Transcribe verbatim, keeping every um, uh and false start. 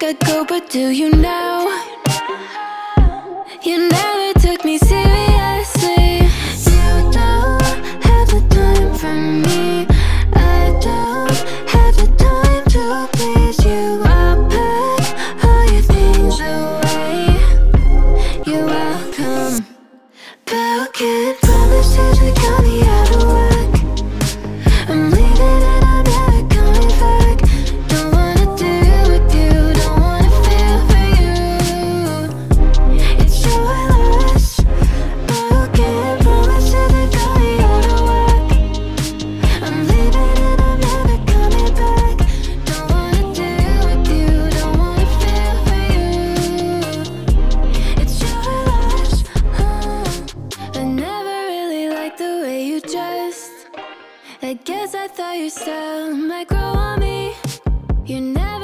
I'd go, but do you know? You never took me seriously. You don't have the time for me. I don't have the time to please you. I'll pack all your things away. You're welcome. Broken promises that got me out of work. I'm leaving and I'm never coming back. Don't wanna deal with you, don't wanna feel for you. It's your loss. Broken promises that got me out of work. I'm leaving and I'm never coming back. Don't wanna deal with you, don't wanna feel for you. It's your loss. I never really liked the way you dressed. I guess I thought your style might grow on me. You never